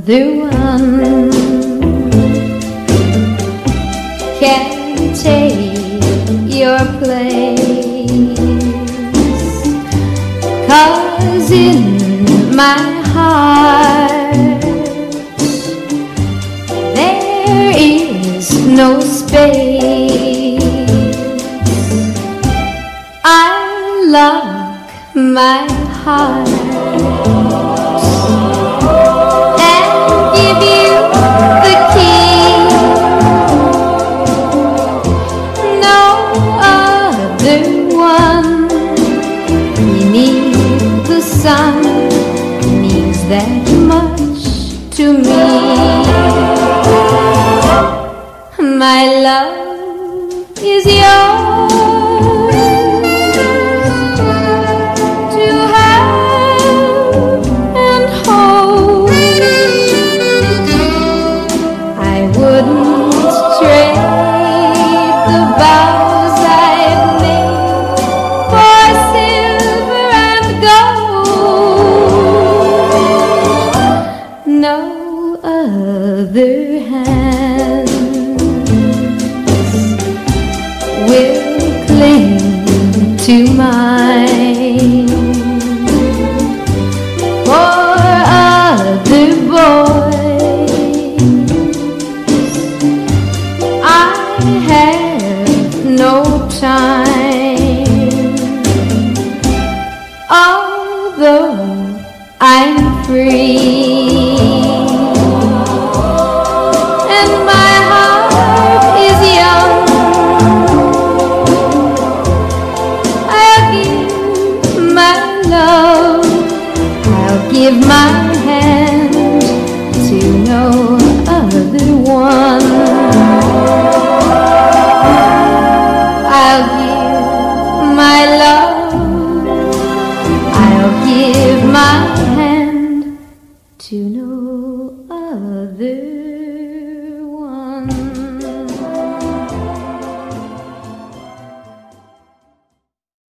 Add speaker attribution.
Speaker 1: other one can take your place, 'cause in my heart there is no space. I lock my heart and give you the key. No other one beneath the sun means that much to me. My love is yours to have and hold. I wouldn't trade the vows I've made for silver and gold. No other hand will cling to mine. For other boys I have no time. Although I'm free and my heart is young, I'll give my hand to no other one. I'll give my love, I'll give my hand to no other